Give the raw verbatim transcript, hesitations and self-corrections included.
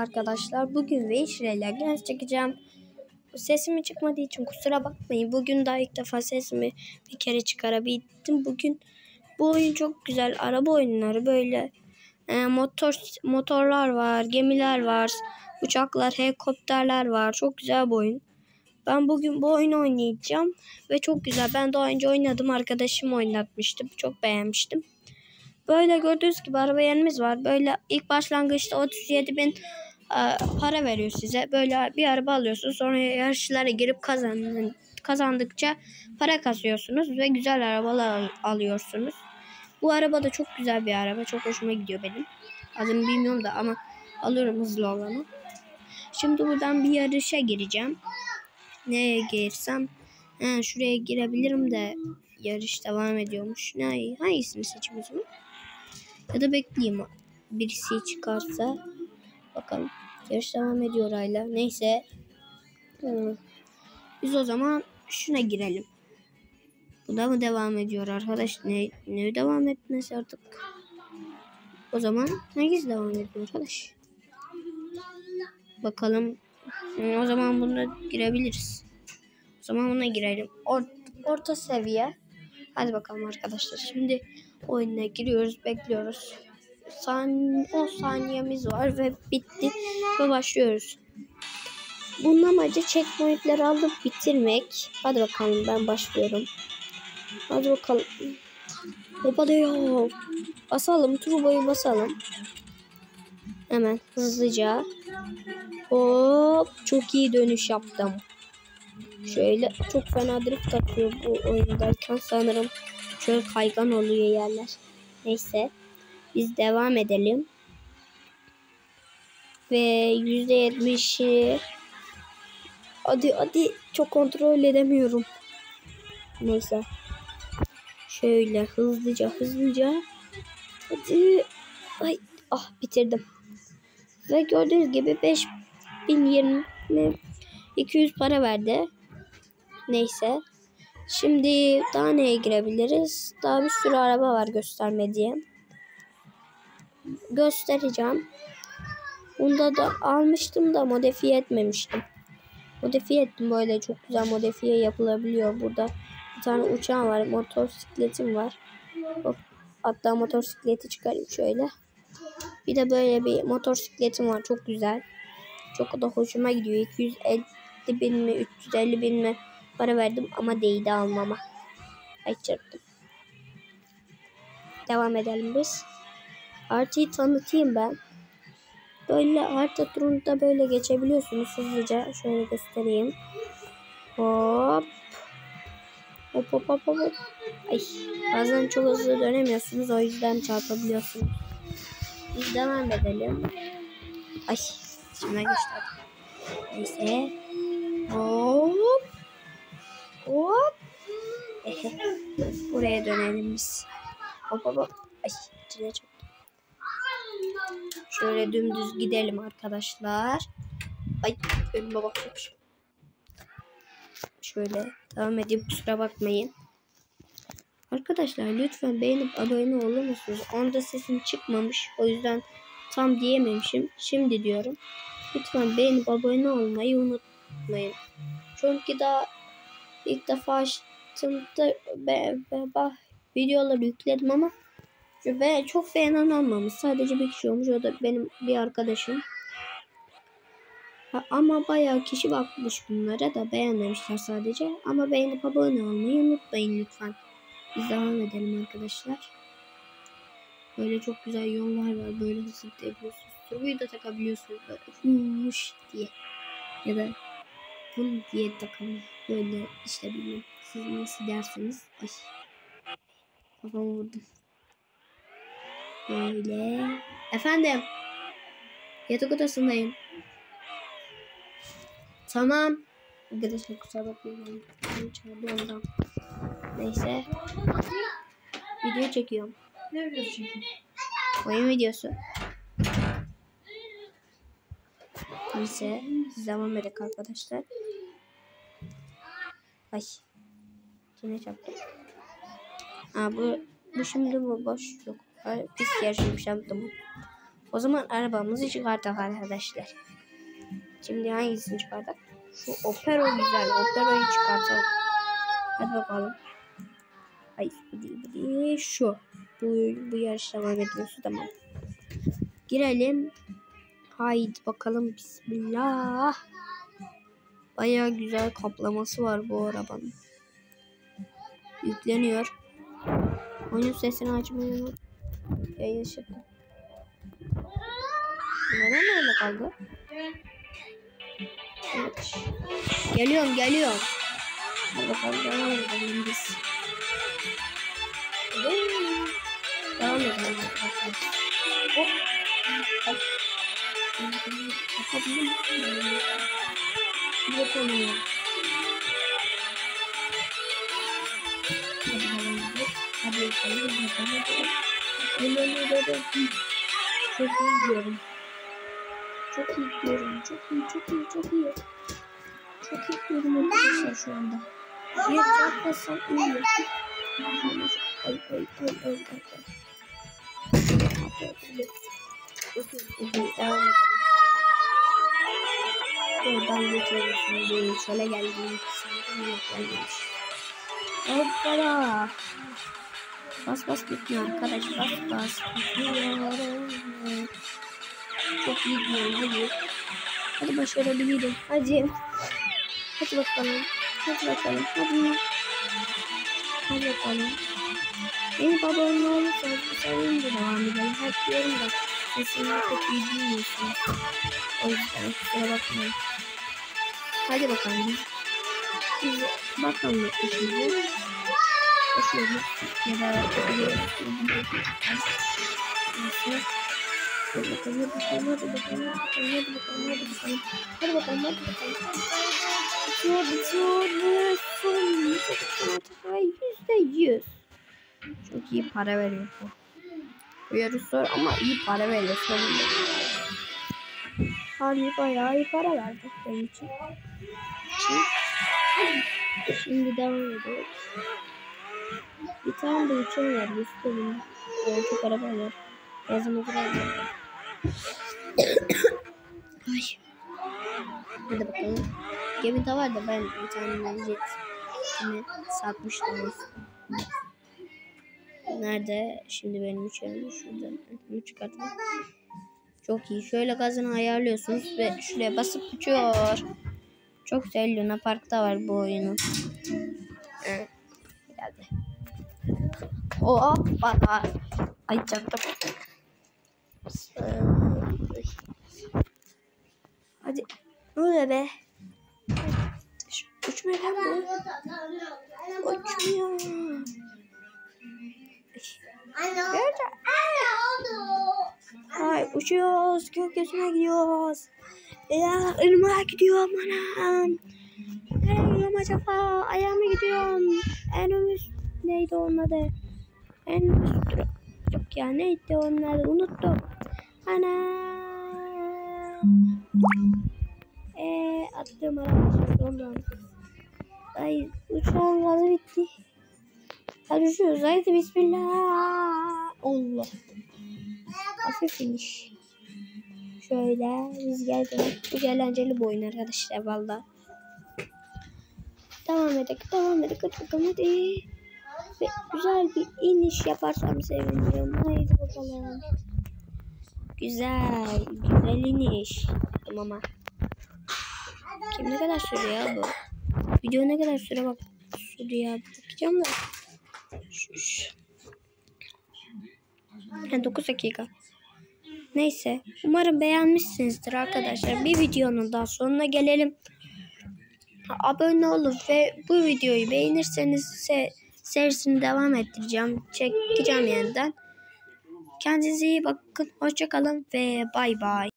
arkadaşlar. Bugün Veysel ile Lens çekeceğim. Sesimi çıkmadığı için kusura bakmayın. Bugün daha ilk defa sesimi bir kere çıkarabildim. Bugün bu oyun çok güzel. Araba oyunları böyle e, motor motorlar var, gemiler var, uçaklar, helikopterler var. Çok güzel bir oyun. Ben bugün bu oyunu oynayacağım ve çok güzel. Ben daha önce oynadım. Arkadaşım oynatmıştım. Çok beğenmiştim. Böyle gördüğünüz gibi araba yerimiz var. Böyle ilk başlangıçta otuz yedi bin e, para veriyor size. Böyle bir araba alıyorsunuz. Sonra yarışlara girip kazandın, kazandıkça para kasıyorsunuz ve güzel arabalar alıyorsunuz. Bu araba da çok güzel bir araba. Çok hoşuma gidiyor benim. Adını bilmiyorum da ama alıyorum hızlı olanı. Şimdi buradan bir yarışa gireceğim. Neye girsem? He, şuraya girebilirim de yarış devam ediyormuş. Ne, hangisini seçeyim o zaman? Ya da bekleyeyim birisi çıkarsa. Bakalım. Yarış devam ediyor hala. Neyse. Hmm. Biz o zaman şuna girelim. Bu da mı devam ediyor arkadaş? Ne, ne devam etmesi artık? O zaman hangisi devam ediyor arkadaş? Bakalım. Hmm, o zaman buna girebiliriz. O zaman buna girelim. Or orta seviye. Hadi bakalım arkadaşlar. Şimdi oyuna giriyoruz. Bekliyoruz. on saniyemiz var ve bitti ve başlıyoruz. Bunun amacı checkpointleri alıp bitirmek. Hadi bakalım, ben başlıyorum. Hadi bakalım. Hopalıyor. Basalım, turboyu basalım. Hemen hızlıca. Hop, çok iyi dönüş yaptım. Şöyle çok fena drift atıyor bu oyundayken sanırım. Şöyle kaygan oluyor yerler. Neyse. Biz devam edelim. Ve yüzde yetmişi hadi hadi çok kontrol edemiyorum. Neyse. Şöyle hızlıca hızlıca. Hadi. Ay, ah bitirdim. Ve gördüğünüz gibi beş bin yirmi iki yüz para verdi. Neyse. Şimdi daha neye girebiliriz? Daha bir sürü araba var göstermediğim. Göstereceğim. Bunda da almıştım da modifiye etmemiştim. Modifiye ettim, böyle çok güzel modifiye yapılabiliyor. Burada bir tane uçağım var, motosikletim var. Hop, hatta motosikleti çıkarayım şöyle. Bir de böyle bir motosikletim var, çok güzel. Çok da hoşuma gidiyor. iki yüz elli bin mi üç yüz elli bin mi para verdim ama değdi almama. Ay çarptım. Devam edelim biz. Artıyı tanıtayım ben. Böyle harita turunda böyle geçebiliyorsunuz hızlıca. Şöyle göstereyim. Hop. Hop hop hop hop. Ay, bazen çok hızlı dönemiyorsunuz, o yüzden çarpabiliyorsunuz. Biz devam edelim. Ay, içimden geçti. Neyse. Hop. Hop. Buraya dönelim biz. Hop hop hop. Ay, içine çok. Şöyle dümdüz gidelim arkadaşlar. Ay, önüme bakmışım. Şöyle devam edeyim, kusura bakmayın. Arkadaşlar lütfen beğenip abone olur musunuz? Onda sesim çıkmamış, o yüzden tam diyememişim. Şimdi diyorum. Lütfen beğenip abone olmayı unutmayın. Çünkü daha ilk defa açtığımda be, be, be, videoları yükledim ama ve çok beğenen olmamış. Sadece bir kişi olmuş. O da benim bir arkadaşım. Ha, ama bayağı kişi bakmış bunlara da beğenmemişler sadece. Ama beğenip abone olmayı unutmayın lütfen. Biz devam edelim arkadaşlar. Böyle çok güzel yollar var. Böyle hızlı gidebiliyorsunuz. Turboyu da takabiliyorsunuz. Böyle humuş diye. Ya da bunu diye takalım. Böyle işte bilmiyorum. Siz nasıl derseniz. Ay. Kafamı vurdum. Böyle. Efendim. Yatak odasındayım. Tamam. Arkadaşlar kusura bakmayın. Çağırdı ondan. Neyse. Video çekiyorum. Ne videosu çekiyorsun? Oyun videosu. Neyse. Devam edelim arkadaşlar. Ay. Yine çarptım. Ha bu bu şimdi bu boş yok. Pis yarışmış, tamam. O zaman arabamızı çıkartalım arkadaşlar. Şimdi hangisini çıkartalım? Şu Opero güzel. Opero'yu çıkartalım. Hadi bakalım. Hayır bu değil bu değil. Şu. Bu, bu yarış devam ediyorsa tamam. Girelim. Haydi bakalım. Bismillah. Bayağı güzel kaplaması var bu arabanın. Yükleniyor. Oyun sesini açmayı unut. Yayın şıkkı. Neden öyle kaldı? Evet. Geliyorum geliyorum. Hadi bakalım devam edelim biz. Devam edelim. Hop. Hop. Yapabilir miyim? Yapamıyorum. Hadi bakalım. Hadi bakalım. Hadi bakalım. Önümü de çok iyi diyorum. Çok iyi diyorum. Çok iyi, çok iyi, çok iyi. Çok iyi diyorum arkadaşlar şu anda. Bir çarpmasam iyi. Ay ay ay ay ay. Devam edelim. Oradan geçelim şimdi. Şöyle geldim. Sanırım gelmiş. Hoppala. Bas bas gitmiyor arkadaş. Bas bas gitmiyor. Çok iyi gidiyorum. Hadi. Hadi başarabilirim. Hadi. Hadi bakalım. Hadi bakalım. Hadi. Hadi bakalım. Benim babam ne olursa senin de devam edelim. Hep diyorum da sesini çok iyi duymuyorsunuz. O yüzden kusura bakmayın. Hadi bakalım. Biz bakalım işimize. Koşuyoruz. Ya da koşuyoruz. Nasıl? Hadi bakalım. Hadi bakalım. Hadi bakalım. Hadi bakalım. Hadi bakalım. Hadi bakalım. Hadi bakalım. Bitiyor. Bitiyor. Son yüzde yüz. Çok iyi para veriyor bu. Bu yarış zor ama iyi para veriyor sonunda. Harbi bayağı iyi para verdi benim için. Şimdi devam ediyoruz. Bir tane de uçan var. Üstelik. Yani çok araba var. Yazımı buraya var. Ay. Hadi bakalım. Gemi de var da ben bir tane jetimi satmıştım. Nerede? Şimdi benim uçağım şuradan. Bunu çıkartalım. Çok iyi. Şöyle gazını ayarlıyorsunuz ve şuraya basıp uçuyor. Çok güzel. Luna Park'ta var bu oyunu. Evet. Geldi. Hoppa. Ay çaktım. Hadi. Ne oluyor be? Uçmuyor lan bu. Uçmuyor. Ay uçuyoruz. Gökyüzüne gidiyoruz. Ya ırmağa gidiyorum anam. Nereye gidiyorum acaba? Ayağıma gidiyorum. En üst neydi onun adı? En üst yok ya neydi onun adı? Unuttum. Anam. Eee atlıyorum arkadaşlar ondan. Ay uçağın gazı bitti. Hadi uçuyoruz. Haydi bismillah. Allah. Hafif iniş. Şöyle rüzgar dönüp. Bu eğlenceli bir oyun arkadaşlar valla. Devam edelim. Devam edelim. Hadi bakalım hadi. Ve güzel bir iniş yaparsam sevinirim. Haydi bakalım. Güzel. Güzel iniş. Tamam ama. Kim ne kadar sürüyor ya bu? Video ne kadar süre bak sürüyor. Bakacağım da. Şuş. Yani dokuz dakika. Neyse. Umarım beğenmişsinizdir arkadaşlar. Bir videonun daha sonuna gelelim. Abone olun ve bu videoyu beğenirseniz se serisini devam ettireceğim. Çekeceğim yeniden. Kendinize iyi bakın. Hoşça kalın ve bay bay.